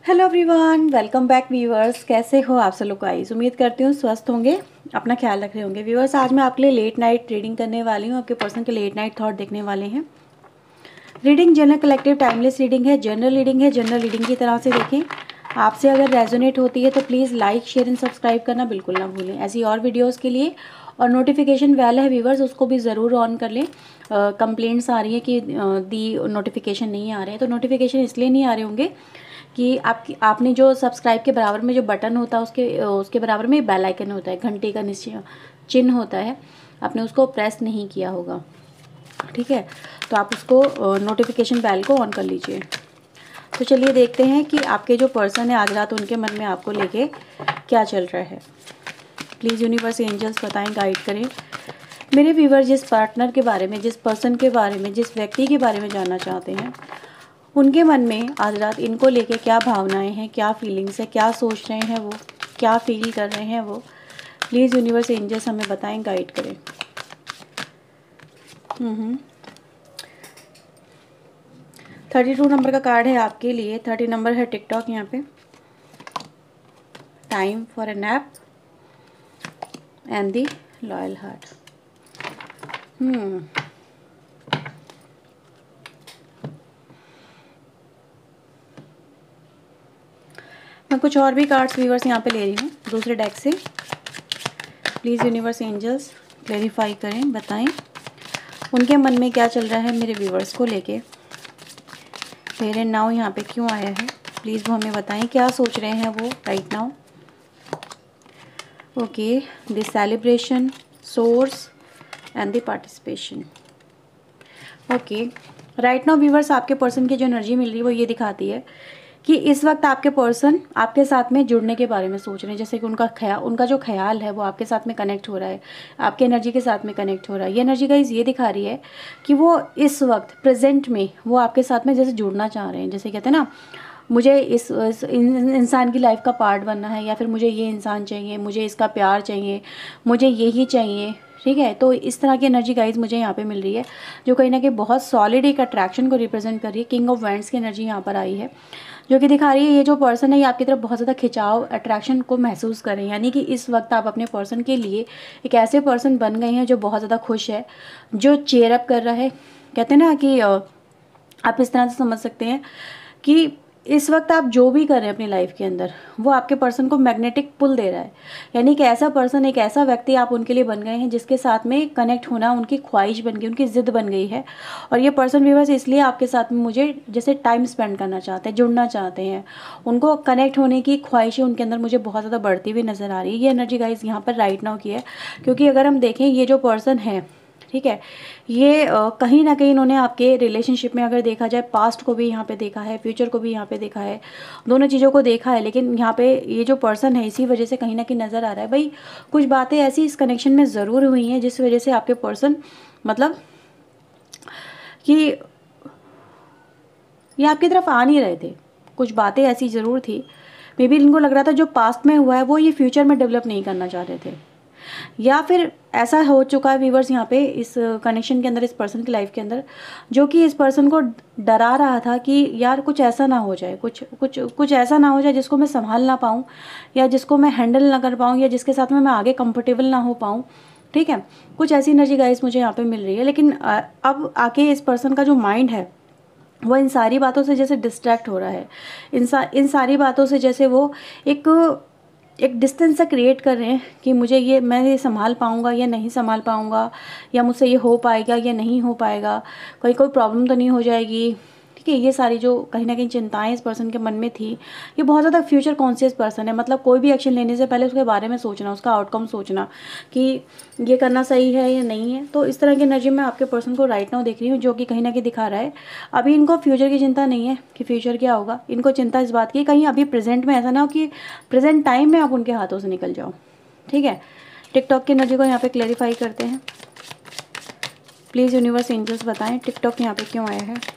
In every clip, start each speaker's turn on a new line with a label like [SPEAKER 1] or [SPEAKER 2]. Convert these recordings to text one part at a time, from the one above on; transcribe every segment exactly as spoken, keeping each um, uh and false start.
[SPEAKER 1] Hello everyone, welcome back viewers. कैसे हो आप सब लोग? गाइस उम्मीद करती हूँ स्वस्थ होंगे, अपना ख्याल रख रहे होंगे। व्यूअर्स, आज मैं आपके लिए लेट नाइट रीडिंग करने वाली हूँ। आपके पर्सन के लेट नाइट थॉट देखने वाले हैं। Reading general collective timeless reading है, जनरल रीडिंग है। जनरल रीडिंग की तरह से देखें। आपसे अगर रेजोनेट होती है तो please like share and subscribe करना बिल्कुल ना भूलें। ऐसी और वीडियोज़ के लिए और नोटिफिकेशन बेल है व्यूअर्स, उसको भी ज़रूर ऑन कर लें। कंप्लेंट्स आ रही है कि दी नोटिफिकेशन नहीं आ रहे हैं, तो नोटिफिकेशन इसलिए नहीं आ रहे होंगे कि आपकी आपने जो सब्सक्राइब के बराबर में जो बटन होता है उसके उसके बराबर में बेल आइकन होता है, घंटे का निश्चय चिन्ह होता है, आपने उसको प्रेस नहीं किया होगा। ठीक है, तो आप उसको नोटिफिकेशन बेल को ऑन कर लीजिए। तो चलिए देखते हैं कि आपके जो पर्सन है आज रात उनके मन में आपको लेके क्या चल रहा है। प्लीज़ यूनिवर्स एंजल्स बताएं, गाइड करें। मेरे व्यूवर जिस पार्टनर के बारे में, जिस पर्सन के बारे में, जिस व्यक्ति के बारे में जानना चाहते हैं, उनके मन में आज रात इनको लेके क्या भावनाएं हैं, क्या फीलिंग्स है, क्या सोच रहे हैं वो, क्या फील कर रहे हैं वो। प्लीज़ यूनिवर्स एंजल्स हमें बताएं, गाइड करें। हम्म थर्टी टू नंबर का कार्ड है आपके लिए। थर्टी नंबर है टिकटॉक। यहाँ पे time for a nap and the loyal heart. Hmm मैं कुछ और भी कार्ड्स व्यूवर्स यहाँ पे ले रही हूँ दूसरे डेक से। प्लीज़ यूनिवर्स एंजल्स क्लेरिफाई करें, बताएं उनके मन में क्या चल रहा है मेरे व्यूवर्स को लेके। हियर एंड नाउ यहाँ पे क्यों आया है, प्लीज़ वो हमें बताएं क्या सोच रहे हैं वो right now. Okay, the celebration, source and the participation. Okay, right now viewers आपके पर्सन की जो एनर्जी मिल रही है वो ये दिखाती है कि इस वक्त आपके पर्सन आपके साथ में जुड़ने के बारे में सोच रहे हैं। जैसे कि उनका ख्याल उनका जो ख्याल है वो आपके साथ में कनेक्ट हो रहा है, आपके एनर्जी के साथ में कनेक्ट हो रहा है। ये एनर्जी गाइस ये दिखा रही है कि वो इस वक्त प्रेजेंट में वो आपके साथ में जैसे जुड़ना चाह रहे हैं। जैसे कहते हैं ना, मुझे इस, इस इंसान की लाइफ का पार्ट बनना है, या फिर मुझे ये इंसान चाहिए, मुझे इसका प्यार चाहिए, मुझे यही चाहिए। ठीक है, तो इस तरह की एनर्जी गाइज मुझे यहाँ पे मिल रही है जो कहीं ना कहीं बहुत सॉलिड एक अट्रैक्शन को रिप्रेजेंट कर रही है। किंग ऑफ वैंड्स की एनर्जी यहाँ पर आई है जो कि दिखा रही है ये जो पर्सन है ये आपकी तरफ बहुत ज़्यादा खिंचाव, अट्रैक्शन को महसूस कर रहे हैं। यानी कि इस वक्त आप अपने पर्सन के लिए एक ऐसे पर्सन बन गए हैं जो बहुत ज़्यादा खुश है, जो चेयर अप कर रहा है। कहते हैं ना कि आप इस तरह से समझ सकते हैं कि इस वक्त आप जो भी कर रहे हैं अपनी लाइफ के अंदर वो आपके पर्सन को मैग्नेटिक पुल दे रहा है। यानी कि ऐसा पर्सन, एक ऐसा व्यक्ति आप उनके लिए बन गए हैं जिसके साथ में कनेक्ट होना उनकी ख्वाहिश बन गई, उनकी ज़िद बन गई है। और ये पर्सन भी बस इसलिए आपके साथ में मुझे जैसे टाइम स्पेंड करना चाहते हैं, जुड़ना चाहते हैं, उनको कनेक्ट होने की ख्वाहिशें उनके अंदर मुझे बहुत ज़्यादा बढ़ती हुई नज़र आ रही है। ये एनर्जी गाइज यहाँ पर राइट नाउ की है, क्योंकि अगर हम देखें ये जो पर्सन है, ठीक है, ये आ, कहीं ना कहीं इन्होंने आपके रिलेशनशिप में अगर देखा जाए पास्ट को भी यहाँ पे देखा है, फ्यूचर को भी यहाँ पे देखा है, दोनों चीज़ों को देखा है। लेकिन यहाँ पे ये जो पर्सन है इसी वजह से कहीं ना कहीं नज़र आ रहा है भाई कुछ बातें ऐसी इस कनेक्शन में ज़रूर हुई हैं जिस वजह से आपके पर्सन मतलब कि ये आपकी तरफ आ नहीं रहे थे। कुछ बातें ऐसी ज़रूर थी, मे बी इनको लग रहा था जो पास्ट में हुआ है वो ये फ्यूचर में डेवलप नहीं करना चाह रहे थे, या फिर ऐसा हो चुका है व्यूवर्स यहाँ पे इस कनेक्शन के अंदर, इस पर्सन की लाइफ के अंदर, जो कि इस पर्सन को डरा रहा था कि यार कुछ ऐसा ना हो जाए, कुछ कुछ कुछ ऐसा ना हो जाए जिसको मैं संभाल ना पाऊँ, या जिसको मैं हैंडल ना कर पाऊँ, या जिसके साथ में मैं आगे कंफर्टेबल ना हो पाऊँ। ठीक है, कुछ ऐसी एनर्जी गाइस मुझे यहाँ पे मिल रही है। लेकिन अब आके इस पर्सन का जो माइंड है वो इन सारी बातों से जैसे डिस्ट्रैक्ट हो रहा है। इन सा इन सारी बातों से जैसे वो एक एक डिस्टेंस सा क्रिएट कर रहे हैं कि मुझे ये, मैं ये संभाल पाऊँगा या नहीं संभाल पाऊँगा, या मुझसे ये हो पाएगा या नहीं हो पाएगा, कोई कोई प्रॉब्लम तो नहीं हो जाएगी। ठीक है, ये सारी जो कहीं ना कहीं चिंताएं इस पर्सन के मन में थी, ये बहुत ज़्यादा फ्यूचर कॉन्शियस पर्सन है। मतलब कोई भी एक्शन लेने से पहले उसके बारे में सोचना, उसका आउटकम सोचना कि ये करना सही है या नहीं है। तो इस तरह की एनर्जी में आपके पर्सन को राइट नाउ देख रही हूँ जो कि कहीं ना कहीं दिखा रहा है अभी इनको फ्यूचर की चिंता नहीं है कि फ्यूचर क्या होगा। इनको चिंता इस बात की कहीं अभी प्रेजेंट में ऐसा ना हो कि प्रेजेंट टाइम में आप उनके हाथों से निकल जाओ। ठीक है, टिकटॉक की एनर्जी को यहाँ पे क्लैरिफाई करते हैं। प्लीज़ यूनिवर्स एंजल्स बताएं टिकटॉक यहाँ पे क्यों आया है।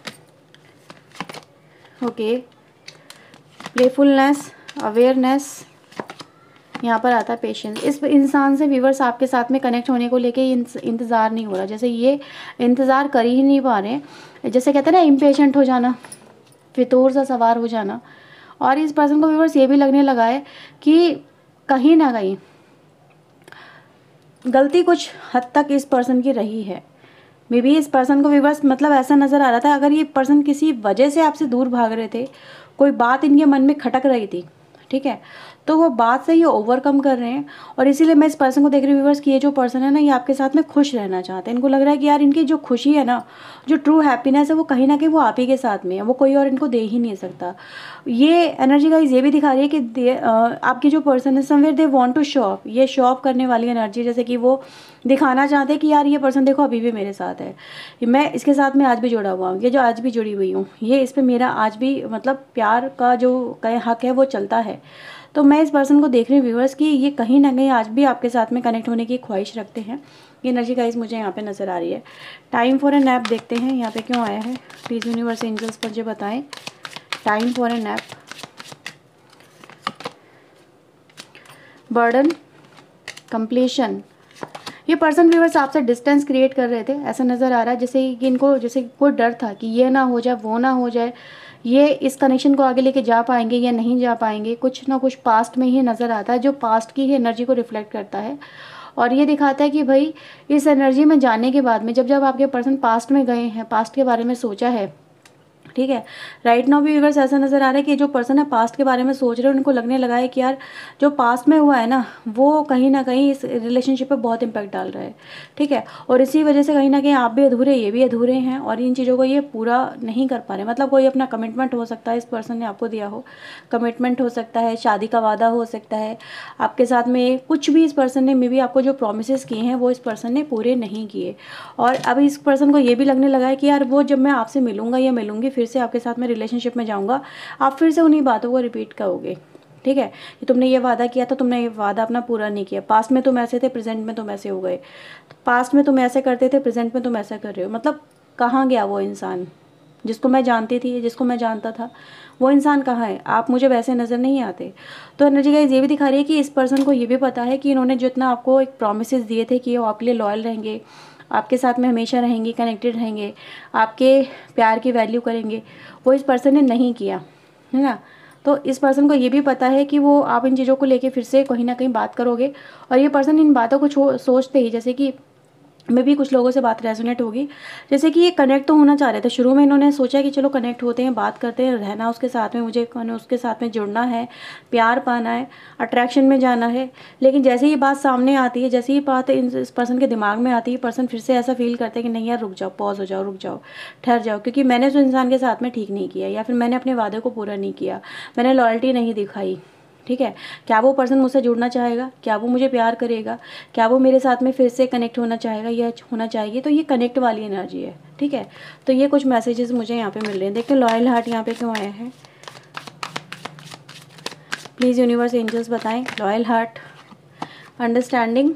[SPEAKER 1] ओके, प्लेफुलनेस, अवेयरनेस, यहाँ पर आता है पेशेंस। इस इंसान से व्यूवर्स आपके साथ में कनेक्ट होने को लेके इंतज़ार नहीं हो रहा, जैसे ये इंतज़ार कर ही नहीं पा रहे हैं। जैसे कहते हैं ना इम्पेशेंट हो जाना, फितूर सा सवार हो जाना, और इस पर्सन को व्यूअर्स ये भी लगने लगा है कि कहीं ना कहीं गलती कुछ हद तक इस पर्सन की रही है। मे बी इस पर्सन को व्यूअर्स मतलब ऐसा नज़र आ रहा था, अगर ये पर्सन किसी वजह से आपसे दूर भाग रहे थे, कोई बात इनके मन में खटक रही थी, ठीक है, तो वो बात से ये ओवरकम कर रहे हैं। और इसीलिए मैं इस पर्सन को देख रही हूँ व्यूअर्स कि ये जो पर्सन है ना, ये आपके साथ में खुश रहना चाहते हैं। इनको लग रहा है कि यार इनकी जो खुशी है ना, जो ट्रू हैप्पीनेस है, वो कहीं ना कहीं वो आप ही के साथ में है, वो कोई और इनको दे ही नहीं सकता। ये एनर्जी गाइस ये भी दिखा रही है कि दे, आ, आपकी जो पर्सन है somewhere they want to show off, ये शो ऑफ करने वाली एनर्जी, जैसे कि वो दिखाना चाहते हैं कि यार ये पर्सन देखो अभी भी मेरे साथ है, मैं इसके साथ में आज भी जुड़ा हुआ हूँ, ये जो आज भी जुड़ी हुई हूँ, ये इस पर मेरा आज भी मतलब प्यार का जो हक है वो चलता है। तो मैं इस पर्सन को देख रही हूँ व्यूअर्स कि ये कहीं ना कहीं आज भी आपके साथ में कनेक्ट होने की ख्वाहिश रखते हैं। ये एनर्जी गाइस मुझे यहाँ पे नज़र आ रही है। टाइम फॉर ए नैप देखते हैं यहाँ पे क्यों आया है, प्लीज़ यूनिवर्स एंजल्स मुझे बताएं। Time for a nap, burden, completion. ये पर्सन व्यूअर्स आपसे डिस्टेंस क्रिएट कर रहे थे, ऐसा नज़र आ रहा है जैसे कि इनको जैसे कोई डर था कि ये ना हो जाए, वो ना हो जाए, ये इस कनेक्शन को आगे लेके जा पाएंगे या नहीं जा पाएंगे। कुछ ना कुछ पास्ट में ही नज़र आता है, जो पास्ट की ही एनर्जी को रिफ्लेक्ट करता है। और ये दिखाता है कि भाई इस एनर्जी में जाने के बाद में जब जब आपके पर्सन पास्ट में गए हैं, पास्ट के बारे में सोचा है, ठीक है, राइट नाउ भी व्यूअर्स ऐसा नज़र आ रहा है कि जो पर्सन है पास्ट के बारे में सोच रहे हैं, उनको लगने लगा है कि यार जो पास्ट में हुआ है ना, वो कहीं ना कहीं इस रिलेशनशिप पे बहुत इम्पैक्ट डाल रहा है, ठीक है। और इसी वजह से कहीं ना कहीं आप भी अधूरे, ये भी अधूरे हैं, और इन चीज़ों को ये पूरा नहीं कर पा रहे। मतलब कोई अपना कमिटमेंट हो सकता है, इस पर्सन ने आपको दिया हो, कमिटमेंट हो सकता है, शादी का वादा हो सकता है आपके साथ में, कुछ भी इस पर्सन ने मे बी आपको जो प्रोमिस किए हैं वो इस पर्सन ने पूरे नहीं किए। और अब इस पर्सन को ये भी लगने लगा है कि यार वो जब मैं आपसे मिलूंगा या मिलूंगी, फिर से आपके साथ में रिलेशनशिप में जाऊंगा, आप फिर से उन्हीं बातों को रिपीट करोगे, ठीक है, कि तुमने ये वादा किया था, तुमने ये वादा अपना पूरा नहीं किया, पास्ट में तुम ऐसे थे, प्रेजेंट में तुम ऐसे हो गए, पास्ट में तुम ऐसे करते थे, प्रेजेंट में तुम ऐसा कर रहे हो। मतलब कहाँ गया वो इंसान जिसको मैं जानती थी, जिसको मैं जानता था, वो इंसान कहाँ है? आप मुझे वैसे नज़र नहीं आते। तो एनर्जी गाइस ये भी दिखा रही है कि इस पर्सन को ये भी पता है कि इन्होंने जितना आपको एक प्रोमिस दिए थे कि वो आपके लिए लॉयल रहेंगे, आपके साथ में हमेशा रहेंगे, कनेक्टेड रहेंगे, आपके प्यार की वैल्यू करेंगे, वो इस पर्सन ने नहीं किया, है ना। तो इस पर्सन को ये भी पता है कि वो आप इन चीज़ों को लेके फिर से कहीं ना कहीं बात करोगे, और ये पर्सन इन बातों को सोचते ही, जैसे कि मैं भी कुछ लोगों से बात रेजोनेट होगी, जैसे कि ये कनेक्ट तो होना चाह रहे थे शुरू में, इन्होंने सोचा कि चलो कनेक्ट होते हैं, बात करते हैं, रहना उसके साथ में, मुझे उसके साथ में जुड़ना है, प्यार पाना है, अट्रैक्शन में जाना है। लेकिन जैसे ही बात सामने आती है, जैसे ही बात इस पर्सन के दिमाग में आती है, पर्सन फिर से ऐसा फील करते हैं कि नहीं यार रुक जाओ, पॉज हो जाओ, रुक जाओ, ठहर जाओ, क्योंकि मैंने उस इंसान के साथ में ठीक नहीं किया, या फिर मैंने अपने वादे को पूरा नहीं किया, मैंने लॉयल्टी नहीं दिखाई, ठीक है। क्या वो पर्सन मुझसे जुड़ना चाहेगा? क्या वो मुझे प्यार करेगा? क्या वो मेरे साथ में फिर से कनेक्ट होना चाहेगा या होना चाहिए? तो ये कनेक्ट वाली एनर्जी है, ठीक है। तो ये कुछ मैसेजेस मुझे यहाँ पे मिल रहे हैं। देखते हैं लॉयल हार्ट यहाँ पे क्यों आया है, प्लीज़ यूनिवर्स एंजल्स बताएं। Loyal heart, understanding,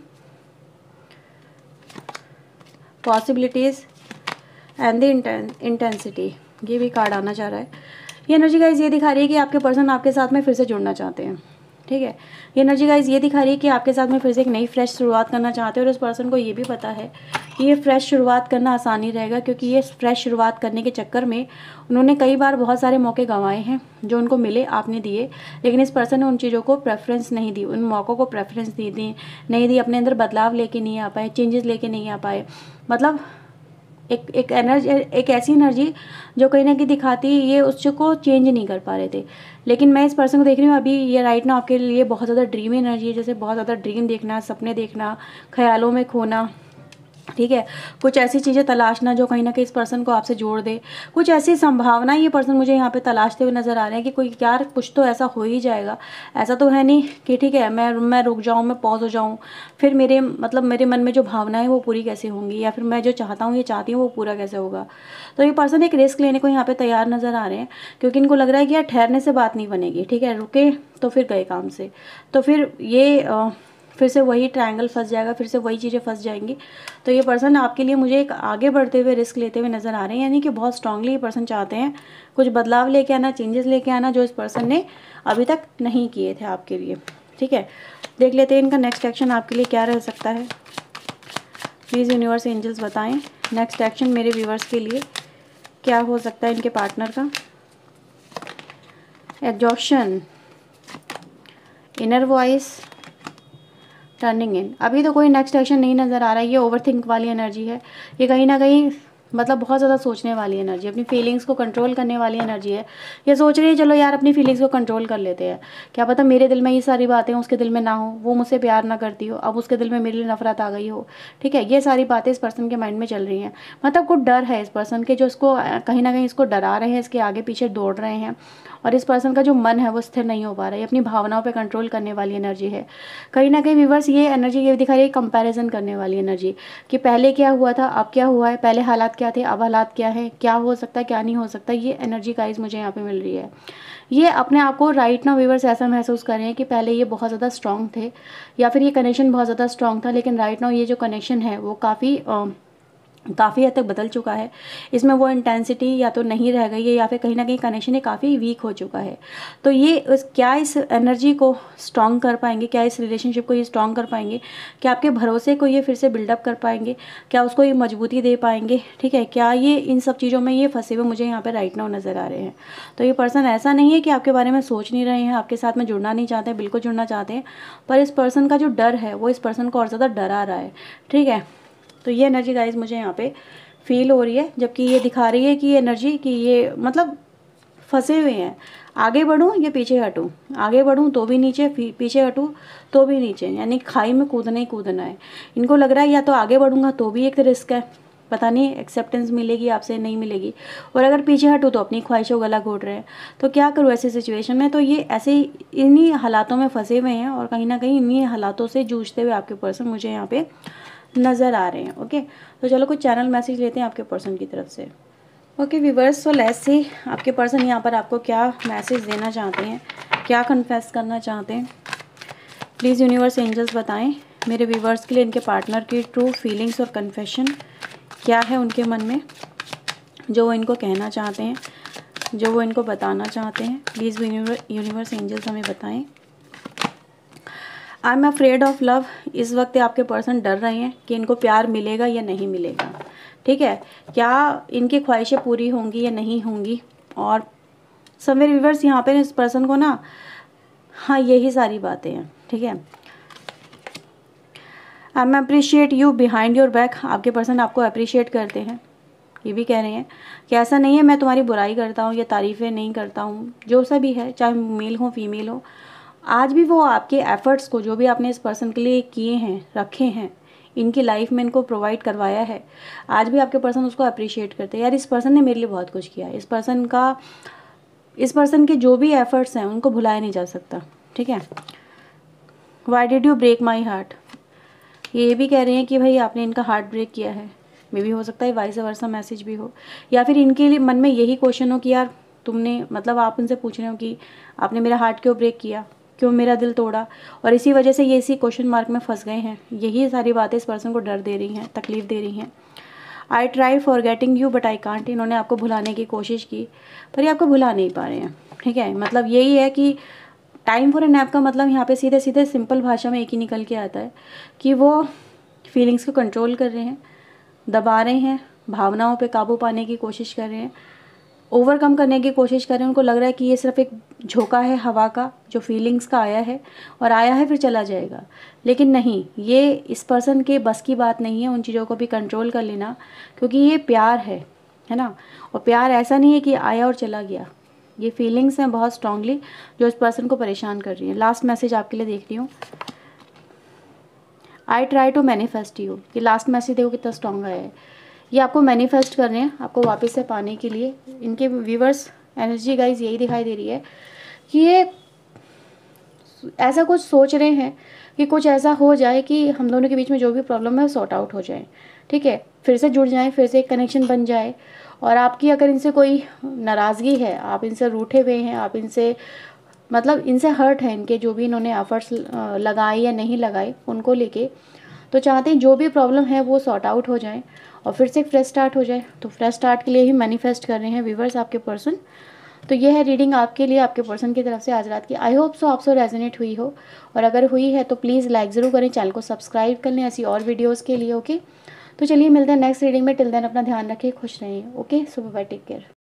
[SPEAKER 1] possibilities and the intensity, ये भी कार्ड आना चाह रहा है। ये एनर्जी गाइज ये दिखा रही है कि आपके पर्सन आपके साथ में फिर से जुड़ना चाहते हैं, ठीक है। ये एनर्जी गाइज ये दिखा रही है कि आपके साथ में फिर से एक नई फ्रेश शुरुआत करना चाहते हैं, और उस पर्सन को ये भी पता है कि ये फ्रेश शुरुआत करना आसानी रहेगा, क्योंकि ये फ्रेश शुरुआत करने के चक्कर में उन्होंने कई बार बहुत सारे मौके गंवाए हैं, जो उनको मिले आपने दिए, लेकिन इस पर्सन ने उन चीज़ों को प्रेफरेंस नहीं दी, उन मौक़ों को प्रेफरेंस दी दी नहीं दी, अपने अंदर बदलाव लेके नहीं आ पाए, चेंजेस लेके नहीं आ पाए। मतलब एक एक एनर्जी, एक ऐसी एनर्जी जो कहीं ना कहीं दिखाती ये उस को चेंज नहीं कर पा रहे थे। लेकिन मैं इस पर्सन को देख रही हूँ अभी, ये राइट ना आपके लिए बहुत ज़्यादा ड्रीम एनर्जी है, जैसे बहुत ज़्यादा ड्रीम देखना, सपने देखना, ख्यालों में खोना, ठीक है, कुछ ऐसी चीज़ें तलाशना जो कहीं ना कहीं इस पर्सन को आपसे जोड़ दे, कुछ ऐसी संभावना ये पर्सन मुझे यहाँ पे तलाशते हुए नज़र आ रहे हैं कि कोई यार कुछ तो ऐसा हो ही जाएगा, ऐसा तो है नहीं कि ठीक है मैं मैं रुक जाऊँ, मैं पॉज हो जाऊँ, फिर मेरे मतलब मेरे मन में जो भावनाएं वो पूरी कैसे होंगी, या फिर मैं जो चाहता हूँ ये चाहती हूँ वो पूरा कैसे होगा। तो ये पर्सन एक रिस्क लेने को यहाँ पर तैयार नज़र आ रहे हैं, क्योंकि इनको लग रहा है कि यार ठहरने से बात नहीं बनेगी, ठीक है, रुके तो फिर गए काम से, तो फिर ये आ, फिर से वही ट्रायंगल फंस जाएगा, फिर से वही चीज़ें फंस जाएंगी। तो ये पर्सन आपके लिए मुझे एक आगे बढ़ते हुए रिस्क लेते हुए नज़र आ रहे हैं, यानी कि बहुत स्ट्रांगली ये पर्सन चाहते हैं कुछ बदलाव लेके आना, चेंजेस लेके आना, जो इस पर्सन ने अभी तक नहीं किए थे आपके लिए, ठीक है। देख लेते हैं इनका नेक्स्ट एक्शन आपके लिए क्या रह सकता है। प्लीज़ यूनिवर्स एंजल्स बताएं नेक्स्ट एक्शन मेरे व्यूवर्स के लिए क्या हो सकता है इनके पार्टनर का। Exhaustion, inner voice, turning in. अभी तो कोई नेक्स्ट एक्शन नहीं नज़र आ रहा है। ये ओवरथिंक वाली एनर्जी है। ये कहीं ना कहीं मतलब बहुत ज़्यादा सोचने वाली एनर्जी, अपनी फीलिंग्स को कंट्रोल करने वाली एनर्जी है। ये सोच रही है चलो यार अपनी फीलिंग्स को कंट्रोल कर लेते हैं, क्या पता मेरे दिल में ये सारी बातें उसके दिल में ना हो, वो मुझसे प्यार ना करती हो, अब उसके दिल में मेरे लिए नफरत आ गई हो। ठीक है, ये सारी बातें इस पर्सन के माइंड में चल रही हैं। मतलब कुछ डर है इस पर्सन के जो इसको कहीं ना कहीं इसको डरा रहे हैं, इसके आगे पीछे दौड़ रहे हैं। और इस पर्सन का जो मन है वो स्थिर नहीं हो पा रहा है। अपनी भावनाओं पे कंट्रोल करने वाली एनर्जी है। कहीं ना कहीं व्यूअर्स ये एनर्जी ये दिखा रही है कंपैरिजन करने वाली एनर्जी, कि पहले क्या हुआ था अब क्या हुआ है, पहले हालात क्या थे अब हालात क्या है, क्या हो सकता है क्या नहीं हो सकता। ये एनर्जी गाइस मुझे यहाँ पे मिल रही है। ये अपने आप को राइट नाउ व्यूअर्स ऐसा महसूस कर रहे हैं कि पहले ये बहुत ज़्यादा स्ट्रांग थे, या फिर ये कनेक्शन बहुत ज़्यादा स्ट्रांग था, लेकिन राइट नाउ ये जो कनेक्शन है वो काफ़ी काफ़ी हद तक बदल चुका है। इसमें वो इंटेंसिटी या तो नहीं रह गई है, या फिर कहीं ना कहीं कनेक्शन ये काफ़ी वीक हो चुका है। तो ये उस क्या इस एनर्जी को स्ट्रॉन्ग कर पाएंगे, क्या इस रिलेशनशिप को ये स्ट्रॉन्ग कर पाएंगे, क्या आपके भरोसे को ये फिर से बिल्डअप कर पाएंगे, क्या उसको ये मजबूती दे पाएंगे। ठीक है, क्या ये इन सब चीज़ों में ये फंसे हुए मुझे यहाँ पर राइट नाउ नज़र आ रहे हैं। तो ये पर्सन ऐसा नहीं है कि आपके बारे में सोच नहीं रहे हैं, आपके साथ में जुड़ना नहीं चाहते, बिल्कुल जुड़ना चाहते हैं, पर इस पर्सन का जो डर है वो इस पर्सन को और ज़्यादा डरा रहा है। ठीक है, तो ये एनर्जी गाइज मुझे यहाँ पे फील हो रही है, जबकि ये दिखा रही है कि ये एनर्जी कि ये मतलब फंसे हुए हैं। आगे बढ़ूँ या पीछे हटूँ, आगे बढ़ूँ तो भी नीचे, पीछे हटूँ तो भी नीचे, यानी खाई में कूदना ही कूदना है। इनको लग रहा है या तो आगे बढ़ूँगा तो भी एक रिस्क है, पता नहीं एक्सेप्टेंस मिलेगी आपसे नहीं मिलेगी, और अगर पीछे हटूँ तो अपनी ख्वाहिशों गला घोट रहे हैं। तो क्या करूँ ऐसी सिचुएशन में। तो ये ऐसे इन्हीं हालातों में फंसे हुए हैं, और कहीं ना कहीं इन्हीं हालातों से जूझते हुए आपके पर्सन मुझे यहाँ पे नज़र आ रहे हैं। ओके, तो चलो कुछ चैनल मैसेज लेते हैं आपके पर्सन की तरफ से। Okay viewers, so let's see आपके पर्सन यहाँ पर आपको क्या मैसेज देना चाहते हैं, क्या कन्फेस करना चाहते हैं। प्लीज़ यूनिवर्स एंजल्स बताएं मेरे व्यूअर्स के लिए इनके पार्टनर की ट्रू फीलिंग्स और कन्फेशन क्या है उनके मन में, जो वो इनको कहना चाहते हैं, जो वो इनको बताना चाहते हैं। प्लीज़ यूनिवर्स एंजल्स हमें बताएं। I am afraid of love, इस वक्त आपके पर्सन डर रहे हैं कि इनको प्यार मिलेगा या नहीं मिलेगा। ठीक है, क्या इनकी ख्वाहिशें पूरी होंगी या नहीं होंगी। और समवेयर व्यूअर्स यहाँ पे इस पर्सन को ना, हाँ यही सारी बातें हैं। ठीक है, I am appreciate you behind your back, आपके पर्सन आपको अप्रिशिएट करते हैं। ये भी कह रहे हैं कि ऐसा नहीं है मैं तुम्हारी बुराई करता हूँ या तारीफ़ें नहीं करता हूँ, जो सा भी है चाहे मेल हो फीमेल हो, आज भी वो आपके एफर्ट्स को जो भी आपने इस पर्सन के लिए किए हैं, रखे हैं, इनकी लाइफ में इनको प्रोवाइड करवाया है, आज भी आपके पर्सन उसको अप्रिशिएट करते हैं। यार इस पर्सन ने मेरे लिए बहुत कुछ किया है। इस पर्सन का इस पर्सन के जो भी एफर्ट्स हैं उनको भुलाया नहीं जा सकता। ठीक है, why did you break my heart, ये भी कह रहे हैं कि भाई आपने इनका हार्ट ब्रेक किया है। मे भी हो सकता है वाइस वर्सा मैसेज भी हो, या फिर इनके लिए मन में यही क्वेश्चन हो कि यार तुमने मतलब आप उनसे पूछ रहे हो कि आपने मेरा हार्ट क्यों ब्रेक किया, क्यों मेरा दिल तोड़ा, और इसी वजह से ये इसी क्वेश्चन मार्क में फंस गए हैं। यही सारी बातें इस पर्सन को डर दे रही हैं, तकलीफ दे रही हैं। I try forgetting you but I can't, इन्होंने आपको भुलाने की कोशिश की पर ये आपको भुला नहीं पा रहे हैं। ठीक है, मतलब यही है कि टाइम फॉर ए नैप का मतलब यहाँ पे सीधे सीधे सिंपल भाषा में एक ही निकल के आता है कि वो फीलिंग्स को कंट्रोल कर रहे हैं, दबा रहे हैं, भावनाओं पे काबू पाने की कोशिश कर रहे हैं, ओवरकम करने की कोशिश कर रहे हैं। उनको लग रहा है कि ये सिर्फ एक झोंका है हवा का जो फीलिंग्स का आया है और आया है फिर चला जाएगा, लेकिन नहीं, ये इस पर्सन के बस की बात नहीं है उन चीज़ों को भी कंट्रोल कर लेना, क्योंकि ये प्यार है है ना। और प्यार ऐसा नहीं है कि आया और चला गया, ये फीलिंग्स हैं बहुत स्ट्रांगली जो इस पर्सन को परेशान कर रही है। लास्ट मैसेज आपके लिए देख रही हूँ, I try to manifest you, ये लास्ट मैसेज देखो कितना स्ट्रांग आया है। ये आपको मैनिफेस्ट कर रहे हैं, आपको वापस से पाने के लिए। इनके व्यूवर्स एनर्जी गाइज यही दिखाई दे रही है कि ये ऐसा कुछ सोच रहे हैं कि कुछ ऐसा हो जाए कि हम दोनों के बीच में जो भी प्रॉब्लम है वो सॉर्ट आउट हो जाए। ठीक है, फिर से जुड़ जाएं, फिर से एक कनेक्शन बन जाए। और आपकी अगर इनसे कोई नाराज़गी है, आप इनसे रूठे हुए हैं, आप इनसे मतलब इनसे हर्ट है, इनके जो भी इन्होंने एफर्ट्स लगाए या नहीं लगाए उनको लेके, तो चाहते हैं जो भी प्रॉब्लम है वो सॉर्ट आउट हो जाए और फिर से एक फ्रेश स्टार्ट हो जाए। तो फ्रेश स्टार्ट के लिए ही मैनिफेस्ट कर रहे हैं व्यूवर्स आपके पर्सन। तो ये है रीडिंग आपके लिए आपके पर्सन की तरफ से आज रात की। आई होप सो आपसे रेजोनेट हुई हो, और अगर हुई है तो प्लीज़ लाइक ज़रूर करें, चैनल को सब्सक्राइब कर लें ऐसी और वीडियोज़ के लिए। ओके, तो चलिए मिलते हैं नेक्स्ट रीडिंग में। टिल देन अपना ध्यान रखें, खुश रहें। Okay, so bye, take care.